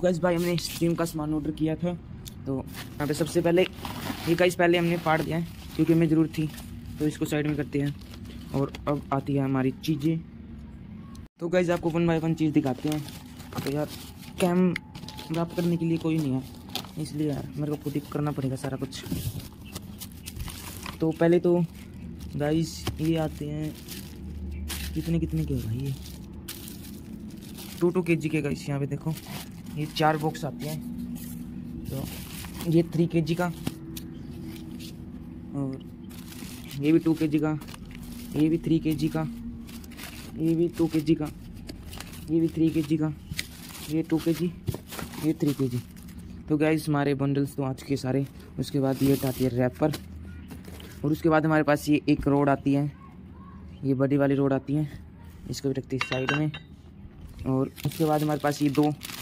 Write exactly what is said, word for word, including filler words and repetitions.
Guys भाई हमने stream का सामान ऑर्डर किया था, तो यहाँ पे सबसे पहले ये गाइस पहले हमने फाड़ दिया है क्योंकि हमें ज़रूरत थी, तो इसको साइड में करते हैं। और अब आती है हमारी चीज़ें। तो गाइस आपको वन बाय वन चीज़ दिखाते हैं। तो यार कैम रैप करने के लिए कोई नहीं है, इसलिए यार मेरे को खुद ही करना पड़ेगा सारा कुछ। तो पहले तो गाइस ये आते हैं, कितने कितने के भाई, ये टू टू के जी के गाइस। यहाँ पे देखो ये चार बॉक्स आते हैं, तो ये थ्री के जी का, और ये भी टू के जी का, ये भी थ्री के जी का, ये भी टू के जी का, ये भी थ्री के जी का, ये टू के जी, ये थ्री के जी। तो गाइस हमारे बंडल्स तो आ चुके सारे। उसके बाद ये आती है रैपर, और उसके बाद हमारे पास ये एक रोड आती है, ये बड़ी वाली रोड आती है, इसको भी रखते हैं साइड में। और उसके बाद हमारे पास ये दो